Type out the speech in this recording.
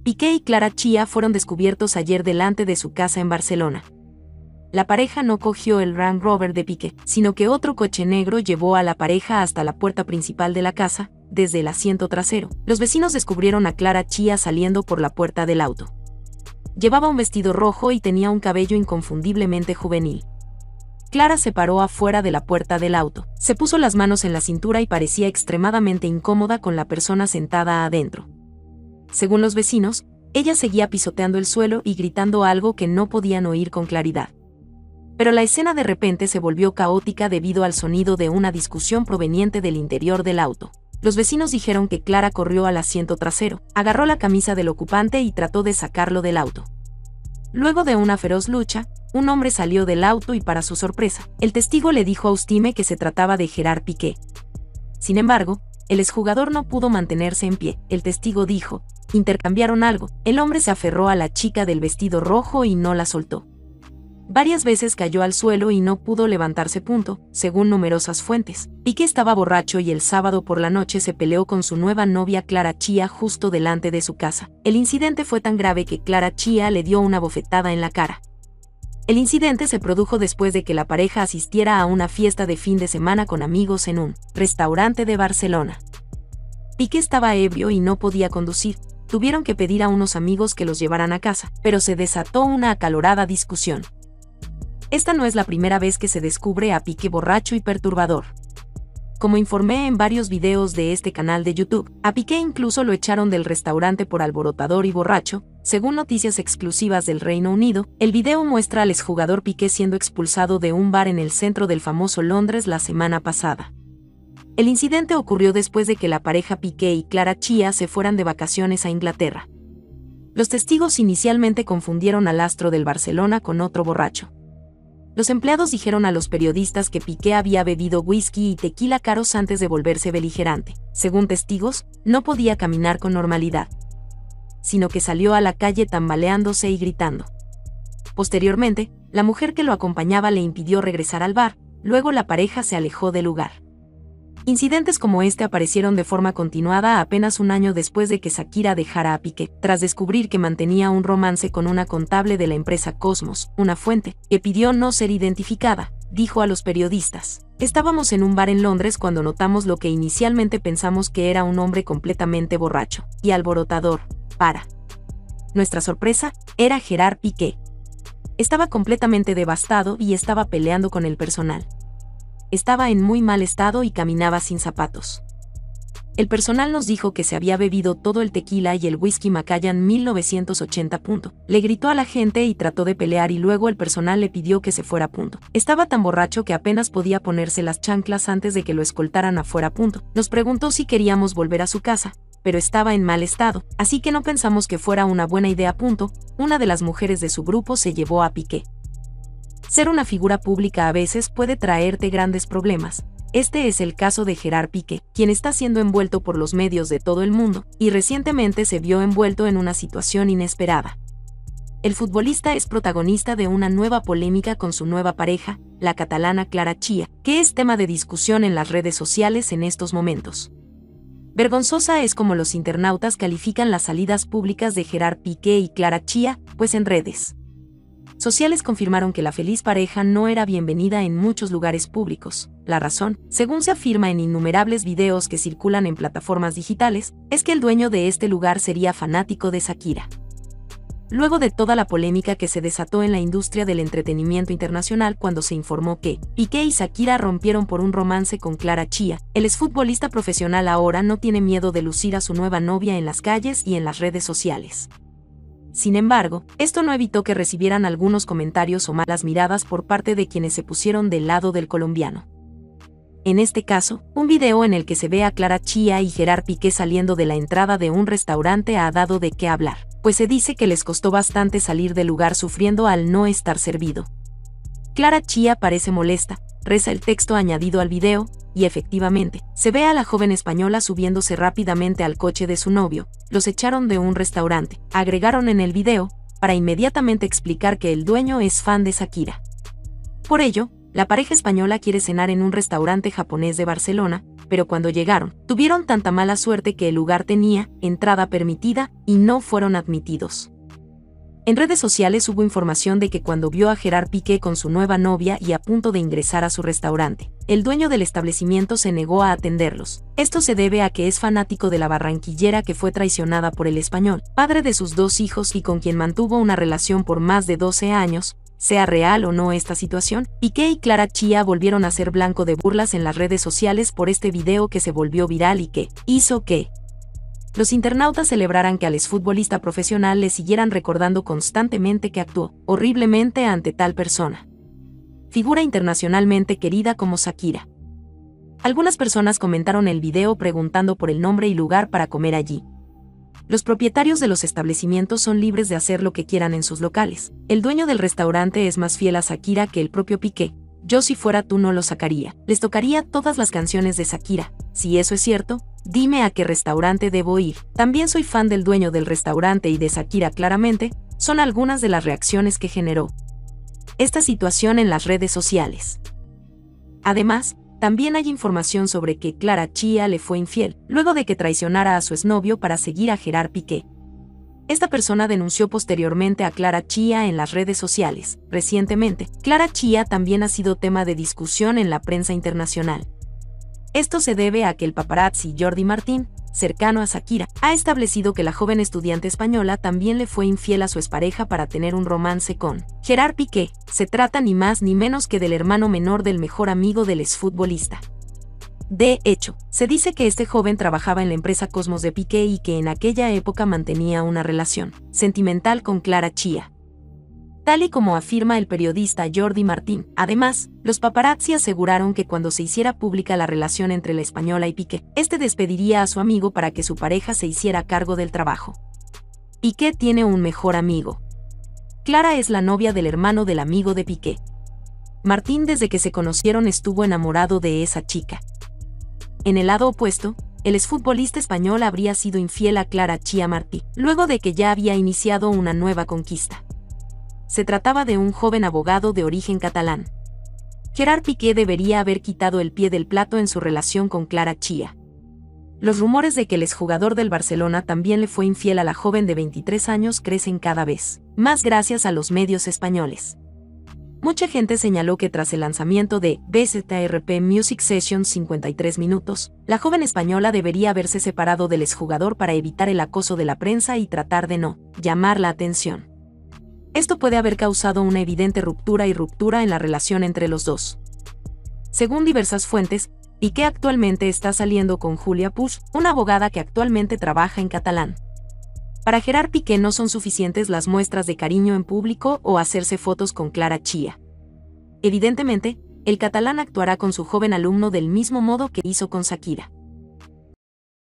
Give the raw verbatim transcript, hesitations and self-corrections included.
Piqué y Clara Chía fueron descubiertos ayer delante de su casa en Barcelona. La pareja no cogió el Range Rover de Piqué, sino que otro coche negro llevó a la pareja hasta la puerta principal de la casa, desde el asiento trasero. Los vecinos descubrieron a Clara Chía saliendo por la puerta del auto. Llevaba un vestido rojo y tenía un cabello inconfundiblemente juvenil. Clara se paró afuera de la puerta del auto, se puso las manos en la cintura y parecía extremadamente incómoda con la persona sentada adentro. Según los vecinos, ella seguía pisoteando el suelo y gritando algo que no podían oír con claridad. Pero la escena de repente se volvió caótica debido al sonido de una discusión proveniente del interior del auto. Los vecinos dijeron que Clara corrió al asiento trasero, agarró la camisa del ocupante y trató de sacarlo del auto. Luego de una feroz lucha, un hombre salió del auto y, para su sorpresa, el testigo le dijo a Ustime que se trataba de Gerard Piqué. Sin embargo, el exjugador no pudo mantenerse en pie. El testigo dijo: intercambiaron algo. El hombre se aferró a la chica del vestido rojo y no la soltó. Varias veces cayó al suelo y no pudo levantarse. Punto, según numerosas fuentes. Piqué estaba borracho y el sábado por la noche se peleó con su nueva novia Clara Chía justo delante de su casa. El incidente fue tan grave que Clara Chía le dio una bofetada en la cara. El incidente se produjo después de que la pareja asistiera a una fiesta de fin de semana con amigos en un restaurante de Barcelona. Piqué estaba ebrio y no podía conducir. Tuvieron que pedir a unos amigos que los llevaran a casa, pero se desató una acalorada discusión. Esta no es la primera vez que se descubre a Piqué borracho y perturbador. Como informé en varios videos de este canal de YouTube, a Piqué incluso lo echaron del restaurante por alborotador y borracho. Según noticias exclusivas del Reino Unido, el video muestra al exjugador Piqué siendo expulsado de un bar en el centro del famoso Londres la semana pasada. El incidente ocurrió después de que la pareja Piqué y Clara Chía se fueran de vacaciones a Inglaterra. Los testigos inicialmente confundieron al astro del Barcelona con otro borracho. Los empleados dijeron a los periodistas que Piqué había bebido whisky y tequila caros antes de volverse beligerante. Según testigos, no podía caminar con normalidad, sino que salió a la calle tambaleándose y gritando. Posteriormente, la mujer que lo acompañaba le impidió regresar al bar. Luego la pareja se alejó del lugar. Incidentes como este aparecieron de forma continuada apenas un año después de que Shakira dejara a Piqué, tras descubrir que mantenía un romance con una contable de la empresa Cosmos. Una fuente, que pidió no ser identificada, dijo a los periodistas: estábamos en un bar en Londres cuando notamos lo que inicialmente pensamos que era un hombre completamente borracho y alborotador. Para nuestra sorpresa, era Gerard Piqué. Estaba completamente devastado y estaba peleando con el personal. Estaba en muy mal estado y caminaba sin zapatos. El personal nos dijo que se había bebido todo el tequila y el whisky Macallan mil novecientos ochenta. Punto. Le gritó a la gente y trató de pelear y luego el personal le pidió que se fuera. Punto. Estaba tan borracho que apenas podía ponerse las chanclas antes de que lo escoltaran afuera. Punto. Nos preguntó si queríamos volver a su casa, pero estaba en mal estado, así que no pensamos que fuera una buena idea. Punto. Una de las mujeres de su grupo se llevó a Piqué. Ser una figura pública a veces puede traerte grandes problemas. Este es el caso de Gerard Piqué, quien está siendo envuelto por los medios de todo el mundo, y recientemente se vio envuelto en una situación inesperada. El futbolista es protagonista de una nueva polémica con su nueva pareja, la catalana Clara Chía, que es tema de discusión en las redes sociales en estos momentos. Vergonzosa es como los internautas califican las salidas públicas de Gerard Piqué y Clara Chía, pues en redes sociales confirmaron que la feliz pareja no era bienvenida en muchos lugares públicos. La razón, según se afirma en innumerables videos que circulan en plataformas digitales, es que el dueño de este lugar sería fanático de Shakira. Luego de toda la polémica que se desató en la industria del entretenimiento internacional cuando se informó que Piqué y Shakira rompieron por un romance con Clara Chía, el exfutbolista profesional ahora no tiene miedo de lucir a su nueva novia en las calles y en las redes sociales. Sin embargo, esto no evitó que recibieran algunos comentarios o malas miradas por parte de quienes se pusieron del lado del colombiano. En este caso, un video en el que se ve a Clara Chía y Gerard Piqué saliendo de la entrada de un restaurante ha dado de qué hablar, pues se dice que les costó bastante salir del lugar sufriendo al no estar servido. Clara Chía parece molesta, reza el texto añadido al video, y efectivamente, se ve a la joven española subiéndose rápidamente al coche de su novio. Los echaron de un restaurante, agregaron en el video, para inmediatamente explicar que el dueño es fan de Shakira. Por ello, la pareja española quiere cenar en un restaurante japonés de Barcelona, pero cuando llegaron, tuvieron tanta mala suerte que el lugar tenía entrada permitida y no fueron admitidos. En redes sociales hubo información de que cuando vio a Gerard Piqué con su nueva novia y a punto de ingresar a su restaurante, el dueño del establecimiento se negó a atenderlos. Esto se debe a que es fanático de la barranquillera que fue traicionada por el español, padre de sus dos hijos y con quien mantuvo una relación por más de doce años. Sea real o no esta situación, Piqué y Clara Chía volvieron a ser blanco de burlas en las redes sociales por este video que se volvió viral y que hizo que los internautas celebraran que al exfutbolista profesional le siguieran recordando constantemente que actuó horriblemente ante tal persona. Figura internacionalmente querida como Shakira. Algunas personas comentaron el video preguntando por el nombre y lugar para comer allí. Los propietarios de los establecimientos son libres de hacer lo que quieran en sus locales. El dueño del restaurante es más fiel a Shakira que el propio Piqué. Yo si fuera tú no lo sacaría. Les tocaría todas las canciones de Shakira. Si eso es cierto, dime a qué restaurante debo ir. También soy fan del dueño del restaurante y de Shakira claramente, son algunas de las reacciones que generó esta situación en las redes sociales. Además, también hay información sobre que Clara Chía le fue infiel, luego de que traicionara a su exnovio para seguir a Gerard Piqué. Esta persona denunció posteriormente a Clara Chía en las redes sociales. Recientemente, Clara Chía también ha sido tema de discusión en la prensa internacional. Esto se debe a que el paparazzi Jordi Martín, cercano a Shakira, ha establecido que la joven estudiante española también le fue infiel a su expareja para tener un romance con Gerard Piqué. Se trata ni más ni menos que del hermano menor del mejor amigo del exfutbolista. De hecho, se dice que este joven trabajaba en la empresa Cosmos de Piqué y que en aquella época mantenía una relación sentimental con Clara Chía, tal y como afirma el periodista Jordi Martín. Además, los paparazzi aseguraron que cuando se hiciera pública la relación entre la española y Piqué, este despediría a su amigo para que su pareja se hiciera cargo del trabajo. Piqué tiene un mejor amigo. Clara es la novia del hermano del amigo de Piqué. Martín desde que se conocieron estuvo enamorado de esa chica. En el lado opuesto, el exfutbolista español habría sido infiel a Clara Chía Martí, luego de que ya había iniciado una nueva conquista. Se trataba de un joven abogado de origen catalán. Gerard Piqué debería haber quitado el pie del plato en su relación con Clara Chía. Los rumores de que el exjugador del Barcelona también le fue infiel a la joven de veintitrés años crecen cada vez más gracias a los medios españoles. Mucha gente señaló que tras el lanzamiento de B Z R P Music Sessions cincuenta y tres minutos, la joven española debería haberse separado del exjugador para evitar el acoso de la prensa y tratar de no llamar la atención. Esto puede haber causado una evidente ruptura y ruptura en la relación entre los dos. Según diversas fuentes, Piqué actualmente está saliendo con Julia Puig, una abogada que actualmente trabaja en catalán. Para Gerard Piqué no son suficientes las muestras de cariño en público o hacerse fotos con Clara Chía. Evidentemente, el catalán actuará con su joven alumno del mismo modo que hizo con Shakira.